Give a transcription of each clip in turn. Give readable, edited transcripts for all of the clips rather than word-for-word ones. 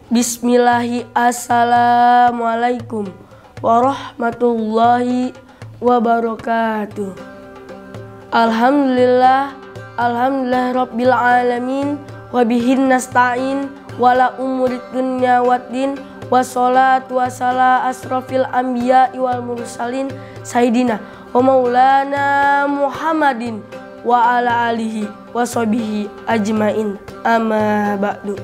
Bismillahi assalamualaikum warahmatullahi wabarakatuh. Alhamdulillah rabbil alamin wa bihin nasta'in wala umurid dunya waddin wassalatu wassalamu asrofil anbiya'i wal mursalin sayyidina wa maulana Muhammadin wa ala alihi wa sahbihi ajmain amma ba'du.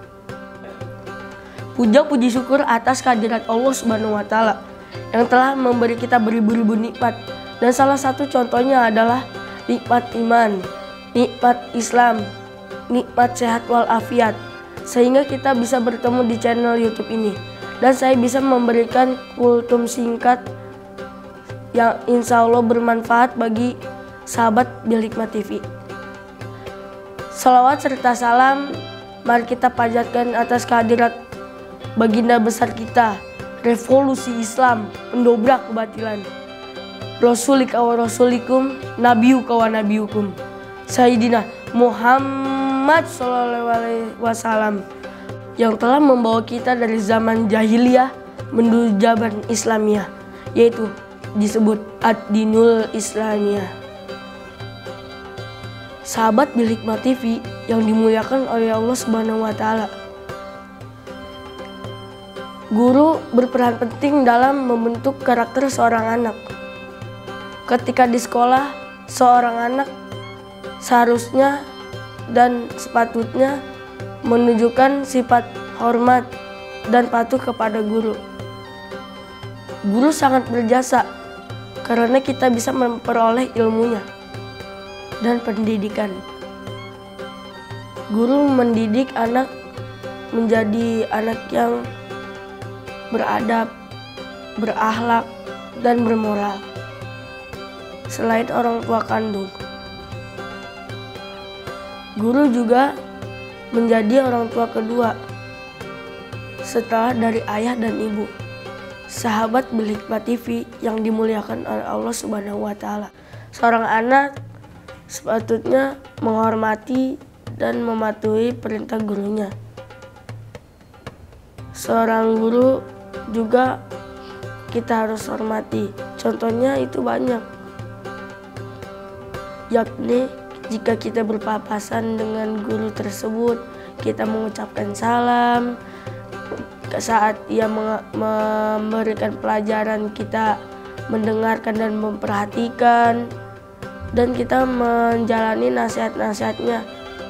Puja puji syukur atas kehadirat Allah Subhanahu wa Ta'ala yang telah memberi kita beribu-ribu nikmat, dan salah satu contohnya adalah nikmat iman, nikmat Islam, nikmat sehat walafiat, sehingga kita bisa bertemu di channel YouTube ini, dan saya bisa memberikan kultum singkat yang insya Allah bermanfaat bagi sahabat Bil Hikmah TV. Salawat serta salam mari kita panjatkan atas kehadirat baginda besar kita, revolusi Islam, pendobrak kebatilan, Rasulika wa rasulikum, nabiyuka wa nabiyukum, Sayyidina Muhammad sallallahu alaihi wasallam, yang telah membawa kita dari zaman jahiliyah menuju zaman Islamiyah, yaitu disebut ad-dinul Islamiyah. Sahabat Bil Hikmah TV yang dimuliakan oleh Allah Subhanahu wa Ta'ala, guru berperan penting dalam membentuk karakter seorang anak. Ketika di sekolah, seorang anak seharusnya dan sepatutnya menunjukkan sifat hormat dan patuh kepada guru. Guru sangat berjasa karena kita bisa memperoleh ilmunya dan pendidikan. Guru mendidik anak menjadi anak yang beradab, berakhlak, dan bermoral. Selain orang tua kandung, guru juga menjadi orang tua kedua setelah dari ayah dan ibu. Sahabat Bil Hikmah TV yang dimuliakan oleh Allah Subhanahu wa Ta'ala, seorang anak sepatutnya menghormati dan mematuhi perintah gurunya. Seorang guru juga kita harus hormati. Contohnya itu banyak, yakni jika kita berpapasan dengan guru tersebut, kita mengucapkan salam. Saat ia memberikan pelajaran, kita mendengarkan dan memperhatikan, dan kita menjalani nasihat-nasihatnya,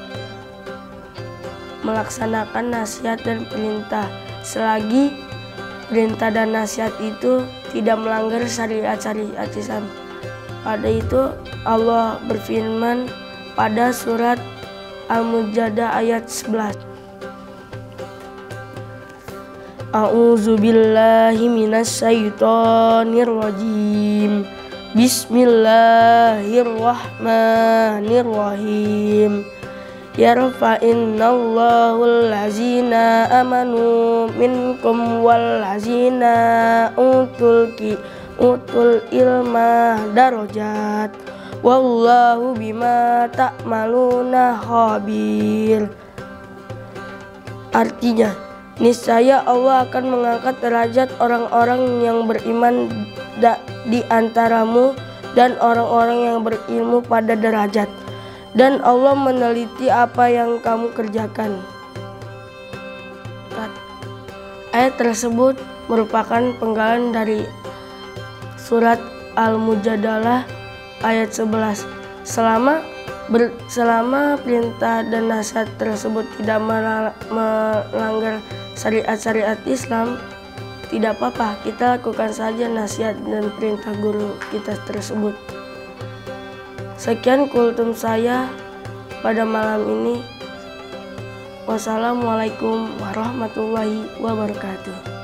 melaksanakan nasihat dan perintah selagi perintah dan nasihat itu tidak melanggar syariat-syariat Islam. Pada itu Allah berfirman pada surat Al-Mujadalah ayat 11. A'udzu billahi minasyaitonir rajim. Bismillahirrahmanirrahim. Yarfa'inallahu allazina amanu minkum wallazina utul ilma darajat wallahu bima ta'maluna khabir. Artinya, niscaya Allah akan mengangkat derajat orang-orang yang beriman di antaramu dan orang-orang yang berilmu pada derajat, dan Allah meneliti apa yang kamu kerjakan. Ayat tersebut merupakan penggalan dari surat Al-Mujadalah ayat 11. Selama perintah dan nasihat tersebut tidak melanggar syariat-syariat Islam, tidak apa-apa, kita lakukan saja nasihat dan perintah guru kita tersebut. Sekian kultum saya pada malam ini. Wassalamualaikum warahmatullahi wabarakatuh.